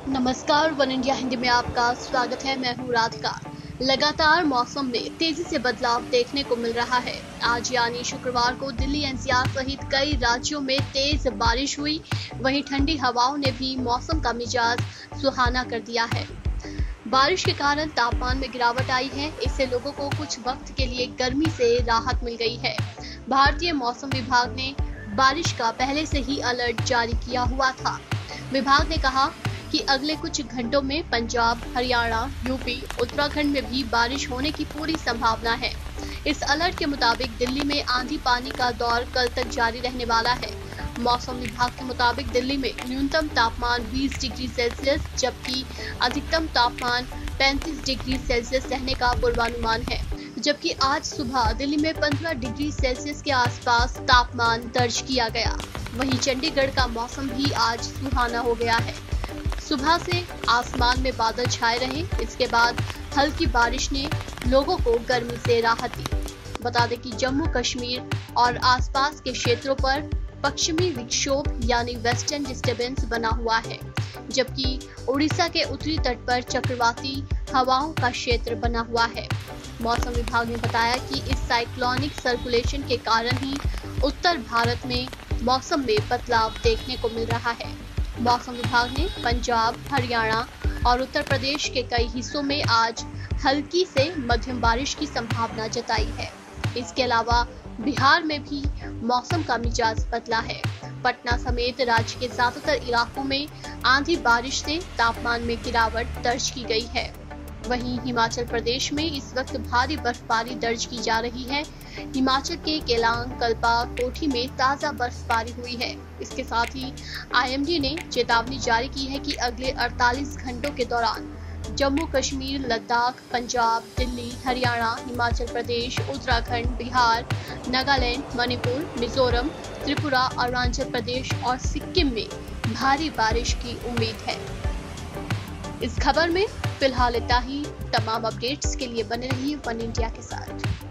नमस्कार, one India Hindi में आपका स्वागत है। मैं हूँ राधिका। लगातार मौसम में तेजी से बदलाव देखने को मिल रहा है। आज यानी शुक्रवार को दिल्ली एनसीआर सहित कई राज्यों में तेज बारिश हुई। वहीं ठंडी हवाओं ने भी मौसम का मिजाज सुहाना कर दिया है। बारिश के कारण तापमान में गिरावट आई है। इससे लोगों को कुछ वक्त के लिए गर्मी से राहत मिल गई है। भारतीय मौसम विभाग ने बारिश का पहले से ही अलर्ट जारी किया हुआ था। विभाग ने कहा कि अगले कुछ घंटों में पंजाब, हरियाणा, यूपी, उत्तराखंड में भी बारिश होने की पूरी संभावना है। इस अलर्ट के मुताबिक दिल्ली में आंधी पानी का दौर कल तक जारी रहने वाला है। मौसम विभाग के मुताबिक दिल्ली में न्यूनतम तापमान 20 डिग्री सेल्सियस जबकि अधिकतम तापमान 35 डिग्री सेल्सियस रहने का पूर्वानुमान है। जबकि आज सुबह दिल्ली में 15 डिग्री सेल्सियस के आसपास तापमान दर्ज किया गया। वहीं चंडीगढ़ का मौसम भी आज सुहाना हो गया है। सुबह से आसमान में बादल छाए रहे। इसके बाद हल्की बारिश ने लोगों को गर्मी से राहत दी। बता दें कि जम्मू कश्मीर और आसपास के क्षेत्रों पर पश्चिमी विक्षोभ यानी वेस्टर्न डिस्टर्बेंस बना हुआ है, जबकि उड़ीसा के उत्तरी तट पर चक्रवाती हवाओं का क्षेत्र बना हुआ है। मौसम विभाग ने बताया कि इस साइक्लोनिक सर्कुलेशन के कारण ही उत्तर भारत में मौसम में बदलाव देखने को मिल रहा है। मौसम विभाग ने पंजाब, हरियाणा और उत्तर प्रदेश के कई हिस्सों में आज हल्की से मध्यम बारिश की संभावना जताई है। इसके अलावा बिहार में भी मौसम का मिजाज बदला है। पटना समेत राज्य के ज्यादातर इलाकों में आंधी बारिश से तापमान में गिरावट दर्ज की गई है। वहीं हिमाचल प्रदेश में इस वक्त भारी बर्फबारी दर्ज की जा रही है। हिमाचल के केलांग, कल्पा, कोठी में ताजा बर्फबारी हुई है। इसके साथ ही आईएमडी ने चेतावनी जारी की है कि अगले 48 घंटों के दौरान जम्मू कश्मीर, लद्दाख, पंजाब, दिल्ली, हरियाणा, हिमाचल प्रदेश, उत्तराखंड, बिहार, नागालैंड, मणिपुर, मिजोरम, त्रिपुरा, अरुणाचल प्रदेश और सिक्किम में भारी बारिश की उम्मीद है। इस खबर में फिलहाल इतना ही। तमाम अपडेट्स के लिए बने रहिए वन इंडिया के साथ।